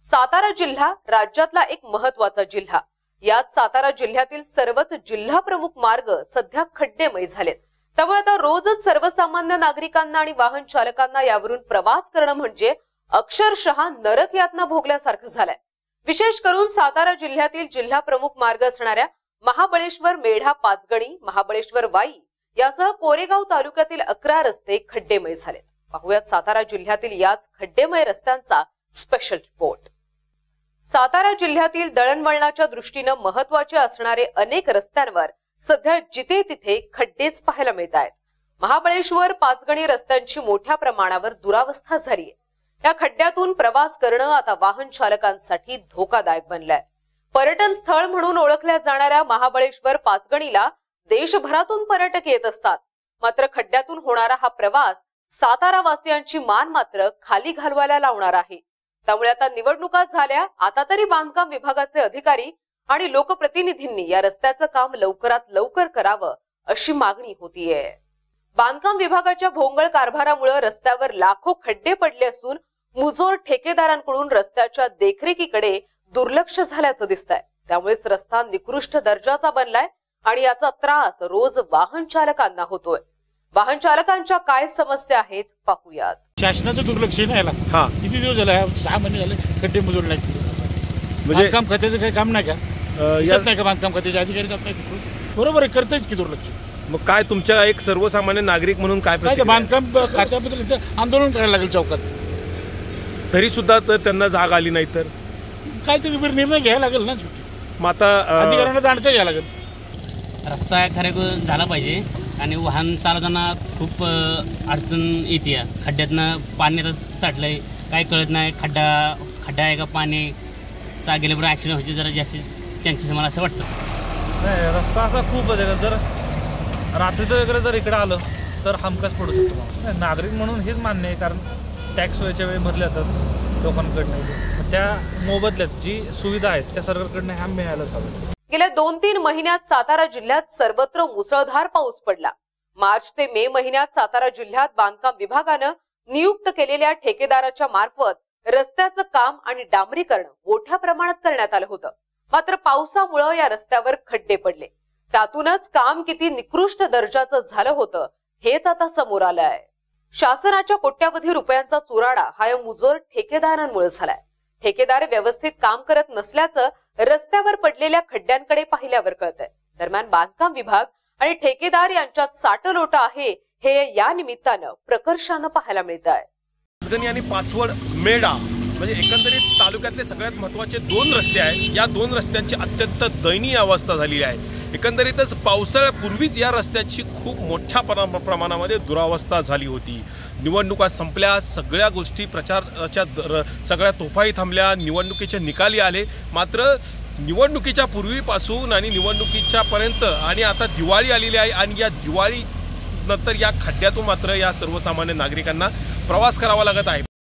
सातारा जिल्हा राज्यातला एक महत्त्वाचा जिल्हा। यात सातारा जिल्ह्यातील सर्वच जिल्हा प्रमुख मार्ग सध्या खड्डेमय झालेत। त्यामुळे आता रोजच सर्वसामान्य नागरिकांना आणि वाहन चालकांना यावरून प्रवास करणं म्हणजे अक्षरशः नरक यातना भोगल्यासारखं झालंय। विशेष करून सातारा जिल्ह्यातील जिल्हा प्रमुख मार्ग असणाऱ्या महाबळेश्वर मेढा पाचगणी, महाबळेश्वर वाई यासह कोरेगाव तालुक्यातील 11 रस्ते खड्डेमय झालेत। पाहुयात सातारा जिल्ह्यातील याच खड्डेमय रस्त्यांचा स्पेशल रिपोर्ट। सातारा जिल्ह्यातील दळणवळणाच्या दृष्टीने महत्त्वाचे असणारे अनेक रस्त्यांवर सध्या जिथे तिथे खड्डेच पाहायला मिळत आहेत। महाबळेश्वर पाचगणी रस्त्यांची मोठ्या प्रमाणावर दुरावस्था झाली आहे। या खड्ड्यातून प्रवास करणं आता वाहन चालकांसाठी धोकादायक बनलंय। पर्यटन स्थळ म्हणून ओळखल्या जाणाऱ्या महाबळेश्वर पाचगणीला देशभरातून पर्यटक येत असतात, मात्र खड्ड्यातून होणारा हा प्रवास सातारा वासियांची मान मात्र खाली घालवायला लावणार आहे। त्यामुळे आता निवडणुका झाल्या, आता तरी बांधकाम विभागाचे अधिकारी आणि लोकप्रतिनिधींनी या रस्त्याचं काम लवकरात लवकर करावं अशी मागणी होतीये। बांधकाम विभागाच्या भोंगळ कारभारामुळे रस्त्यावर लाखो खड्डे पडले असून मुजोर ठेकेदारांकडून रस्त्याच्या देखरेखीकडे दुर्लक्ष झाल्याचं दिसतंय। त्यामुळेच रस्ता निकृष्ट दर्जाचा बनलाय आणि याचा त्रास रोज वाहन चालकांना होतोय। वाहन चालकांच्या काय समस्या आहेत पाहूयात। शासनाचं दुर्लक्ष नाही याला। किती दिवस झाले, 6 महिने झाले खड्डे मुजोर नाही। म्हणजे बांधकाम खात्याचं काही काम नाही का? यात नाही का बांधकाम खात्याचे अधिकारी जात नाही? बरोबर आहे, करतायच की दुर्लक्ष। मग काय तुमच्या एक सर्वसामान्य नागरिक म्हणून काय बांधकाम खात्याबद्दल आंदोलन करायला लागेल चौकात, तरी सुद्धा तर त्यांना जाग आली नाही तर काहीतरी निर्णय घ्यायला लागेल ना। मग आता अधिकाऱ्यांना दांडका घ्यायला लागेल। रस्ता खरं झाला पाहिजे आणि वाहन चालवताना खूप अडचण येते। खड्ड्यातनं पाण्यातच साठलंय, काही कळत नाही। खड्डा आहे का पाणी गेल्याबरोबर ॲक्सिडेंट व्हायचे जरा जास्त चान्सेस मला असं वाटतं। नाही, रस्ता असा खूप आहे, जर रात्रीचं वगैरे जर इकडे आलं तर हमखास पडू शकतो। नागरिक म्हणून हेच मान्य आहे, कारण टॅक्स वेळच्या वेळी भरले जातात लोकांकडनं। त्या मोबदल्यात जी सुविधा आहेत त्या सरकारकडनं ह्या मिळायलाच हव्या। गेल्या 2-3 महिन्यात सातारा जिल्ह्यात सर्वत्र मुसळधार पाऊस पडला। मार्च ते मे महिन्यात सातारा जिल्ह्यात बांधकाम विभागानं नियुक्त केलेल्या ठेकेदाराच्या मार्फत रस्त्याचं काम आणि डांबरीकरण मोठ्या प्रमाणात करण्यात आलं होतं। मात्र पावसामुळे या रस्त्यावर खड्डे पडले। त्यातूनच काम किती निकृष्ट दर्जाचं झालं होतं हेच आता समोर आलंय। शासनाच्या कोट्यावधी रुपयांचा चुराडा हा या मुजोर ठेकेदारांमुळे झालाय। ठेकेदार व्यवस्थित काम करत नसल्याचं रस्त्यावर पडलेल्या खड्ड्यांकडे पाहिल्यावर कळतंय। दरम्यान बांधकाम विभाग आणि ठेकेदार यांच्यात साटलोट आहे हे या निमित्तानं प्रकर्षानं पाहायला मिळत आहे। पाचगणी आणि पाचवड मेढा म्हणजे एकंदरीत तालुक्यातले सगळ्यात महत्त्वाचे 2 रस्ते आहेत। या 2 रस्त्यांची अत्यंत दयनीय अवस्था झालेली आहे। एकंदरीतच पावसाळ्यापूर्वीच या रस्त्याची खूप मोठ्या प्रमाणामध्ये दुरावस्था झाली होती। निवडणुका संपल्या, सगळ्या गोष्टी प्रचाराच्या सगळ्या तोफाही थांबल्या, निवडणुकीचे निकाली आले। मात्र निवडणुकीच्या पूर्वीपासून आणि निवडणुकीच्या पर्यंत आणि आता दिवाळी आलेली आहे आणि या दिवाळी नंतर या खड्ड्यातून मात्र या सर्वसामान्य नागरिकांना प्रवास करावा लागत आहे।